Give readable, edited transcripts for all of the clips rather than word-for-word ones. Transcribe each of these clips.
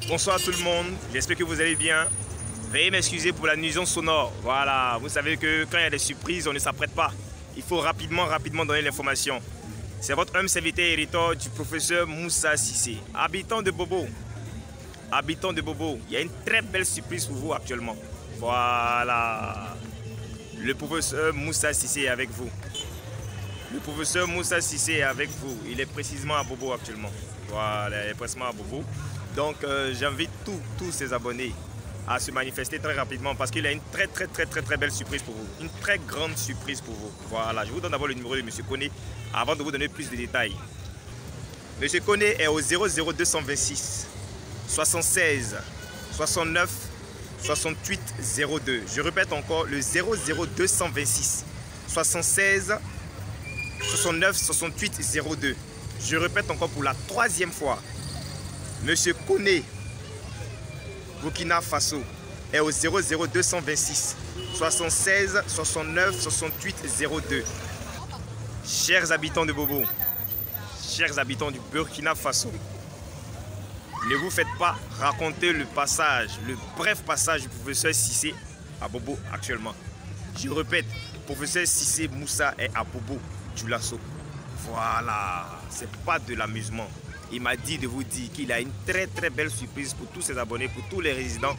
Bonsoir tout le monde, j'espère que vous allez bien. Veuillez m'excuser pour la nuisance sonore. Voilà, vous savez que quand il y a des surprises, on ne s'apprête pas. Il faut rapidement donner l'information. C'est votre homme serviteur hériteur du professeur Moussa Cissé, habitant de Bobo. Habitant de Bobo, il y a une très belle surprise pour vous actuellement. Voilà, le professeur Moussa Cissé est avec vous. Le professeur Moussa Cissé est avec vous. Il est précisément à Bobo actuellement. Voilà, il est précisément à Bobo. Donc j'invite tous ses abonnés à se manifester très rapidement parce qu'il a une très belle surprise pour vous. Une très grande surprise pour vous. Voilà, je vous donne d'abord le numéro de M. Koné avant de vous donner plus de détails. M. Koné est au 00226 76 69 68 02. Je répète encore le 00226 76 69 68 02. Je répète encore pour la troisième fois. Monsieur Koné, Burkina Faso, est au 00226 76 69 68 02. Chers habitants de Bobo, chers habitants du Burkina Faso, ne vous faites pas raconter le passage, le bref passage du professeur Cissé à Bobo actuellement. Je répète, professeur Cissé Moussa est à Bobo du Lasso. Voilà, c'est pas de l'amusement. Il m'a dit de vous dire qu'il a une très belle surprise pour tous ses abonnés, pour tous les résidents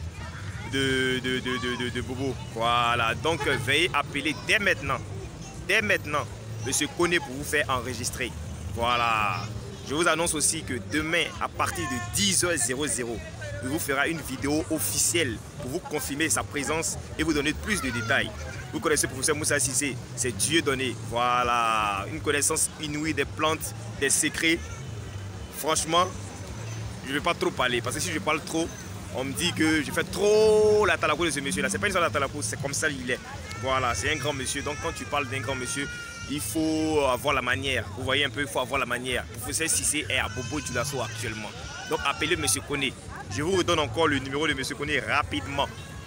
de Bobo. Voilà, donc veuillez appeler dès maintenant, Monsieur Koné pour vous faire enregistrer. Voilà, je vous annonce aussi que demain, à partir de 10h00, il vous fera une vidéo officielle pour vous confirmer sa présence et vous donner plus de détails. Vous connaissez le professeur Moussa Cissé, c'est Dieu donné. Voilà, une connaissance inouïe des plantes, des secrets. Franchement, je ne vais pas trop parler parce que si je parle trop, on me dit que je fais trop la talakou de ce monsieur-là. C'est pas une sorte de talakou, c'est comme ça il est. Voilà, c'est un grand monsieur. Donc quand tu parles d'un grand monsieur, il faut avoir la manière. Vous voyez un peu, il faut avoir la manière. Le professeur Cissé est à Bobo du Lasso actuellement. Donc appelez monsieur Koné. Je vous redonne encore le numéro de monsieur Koné rapidement.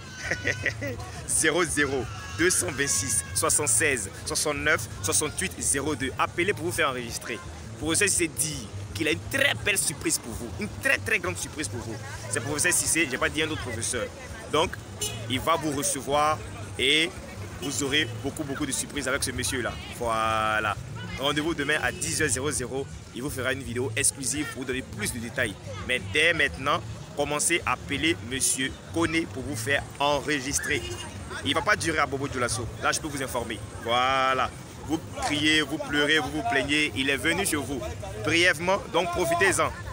00226 76 69 68 02. Appelez pour vous faire enregistrer. Le professeur Cissé dit qu'il a une très belle surprise pour vous, une très grande surprise pour vous. C'est le professeur Cissé, je n'ai pas dit un autre professeur. Donc, il va vous recevoir et vous aurez beaucoup de surprises avec ce monsieur-là. Voilà. Rendez-vous demain à 10h00. Il vous fera une vidéo exclusive pour vous donner plus de détails. Mais dès maintenant, commencez à appeler monsieur Koné pour vous faire enregistrer. Il ne va pas durer à Bobo du Lasso. Là, je peux vous informer. Voilà. Vous criez, vous pleurez, vous vous plaignez, il est venu chez vous brièvement, donc profitez-en.